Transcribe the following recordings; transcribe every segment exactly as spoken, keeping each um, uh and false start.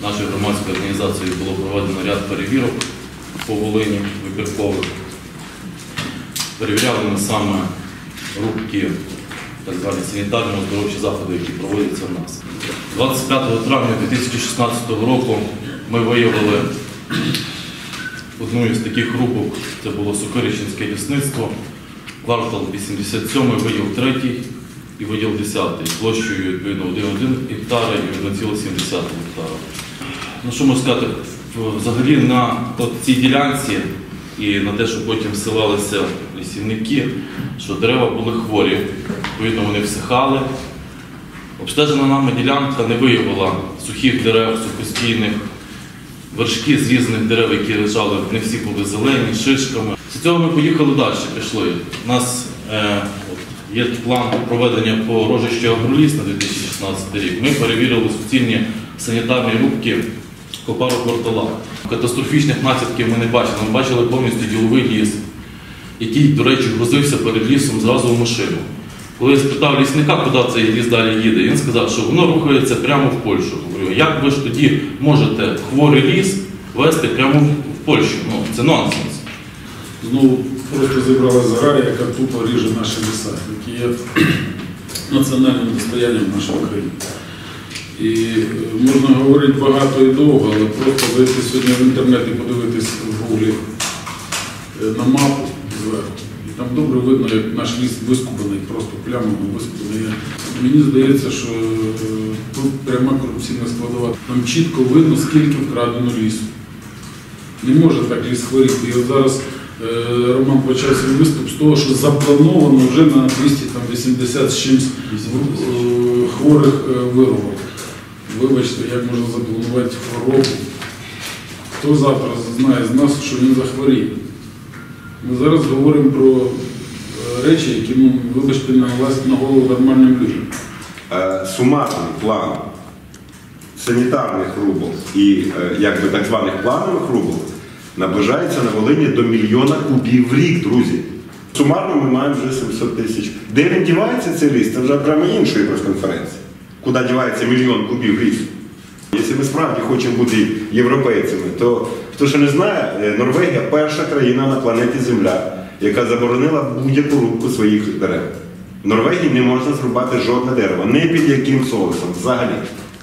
нашою громадською організацією було проведено ряд перевірок по Волині вибіркових. Перевіряли ми саме рубки, так звані санітарно-оздоровчі заходи, які проводяться в нас. двадцять п'ятого травня дві тисячі шістнадцятого року ми виявили одну із таких рубок, це було Сокиричинське лісництво, квартал вісімдесят сьомий, виділ третій і виділ десятий, площею відповідно один цілих одна гектара і один цілих сім десятих гектара. Ну що можу сказати, взагалі на цій ділянці і на те, що потім всилалися лісівники, що дерева були хворі, відповідно вони всихали. Обстежена нами ділянка не виявила сухих дерев, сухостійних, вершки з різних дерев, які лежали, не всі були зелені, шишками. З цього ми поїхали далі, пішли. У нас е, є план проведення по Рожищу Агроліс на дві тисячі шістнадцятий рік. Ми перевірили суцільні санітарні рубки по пару кварталах. Катастрофічних наслідків ми не бачили. Ми бачили повністю діловий ліс, який, до речі, грузився перед лісом зразу в машину. Коли я спитав лісника, куди цей ліс далі їде, він сказав, що воно рухається прямо в Польщу. Говорю, як ви ж тоді можете хворий ліс везти прямо в Польщу? Ну, це нонсенс. Знову просто зібралася грая, яка тупо ріже наші ліса, які є національним достоянням нашої країни. І можна говорити багато і довго, але просто зайти сьогодні в інтернет і подивитись в гуглі на мапу зверху. І там добре видно, як наш ліс вискубаний, просто плямами вискубаний. Мені здається, що тут пряма корупційна складова. Там чітко видно, скільки вкрадено лісу. Не може так ліс хворіти. І от зараз Роман почав свій виступ з того, що заплановано вже на двісті вісімдесят з чимось хворих вирубок. Вибачте, як можна запланувати хворобу? Хто завтра знає з нас, що він захворіє? Ми зараз говоримо про речі, які, ну, вибачте, наголосять на голову нормальним людям. Сумарний план санітарних рубок і якби так званих планових рубок наближається на Волині до мільйона кубів в рік, друзі. Сумарно ми маємо вже сімсот тисяч. Де він дівається цей ліс? Це вже прямо іншої прес-конференції. Куди дівається мільйон кубів лісу? Якщо ми справді хочемо бути європейцями, то, хто ще не знає, Норвегія – перша країна на планеті Земля, яка заборонила будь-яку рубку своїх дерев. В Норвегії не можна зрубати жодне дерево, не під яким соусом, взагалі.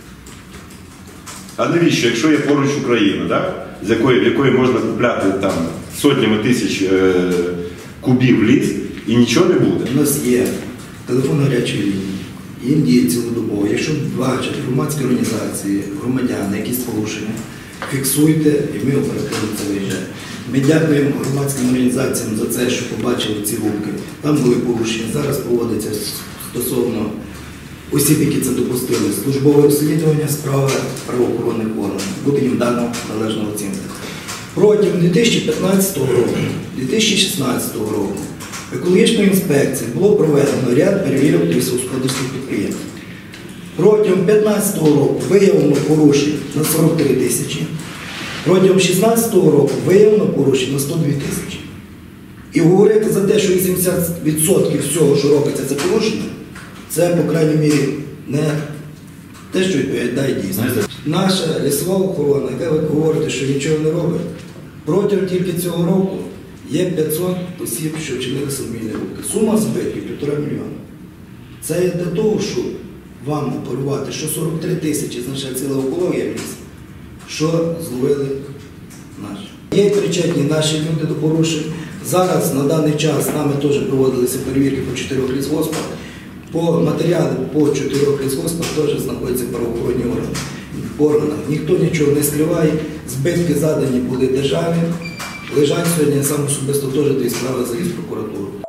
А навіщо, якщо є поруч Україна, так? З якої, в якої можна купляти там сотнями тисяч е, кубів ліс і нічого не буде? У нас є телефон гарячої лінії, їм діє цілодобово. Якщо бачать громадські організації, громадяни, якісь порушення, фіксуйте і ми оперативно це виїжджаємо. Ми дякуємо громадським організаціям за це, що побачили ці рубки. Там були порушення. Зараз проводиться стосовно осіб, які це допустили, службове розслідування справи правоохоронних органів. Буде їм дано належну оцінку. Протягом дві тисячі п'ятнадцятого року, дві тисячі шістнадцятого року екологічною інспекцією було проведено ряд перевірок лісогосподарських підприємств. Протягом дві тисячі п'ятнадцятого року виявлено порушень на сорок три тисячі. Протягом дві тисячі шістнадцятого року виявлено порушень на сто дві тисячі. І говорити за те, що вісімдесят відсотків всього, що робиться, це порушення, це, по крайній мірі, не те, що відповідає дійсності. Наша лісова охорона, яка ви говорите, що нічого не робить, протягом тільки цього року є п'ятсот осіб, що вчинили самовільні рубки. Сума збитків – півтора мільйона. Це є для того, щоб вам оперувати, що сорок три тисячі означає ціла екологія в лісі, що зловили наші. Є причетні наші люди до порушень. Зараз, на даний час, нами теж проводилися перевірки по чотирьох лісгоспах. По матеріалам по чотирьох лісгоспах теж знаходяться правоохоронні органи. Ніхто нічого не скриває, збитки задані були державі. Лежать сьогодні, я сам особисто теж дві справи заліз в прокуратуру.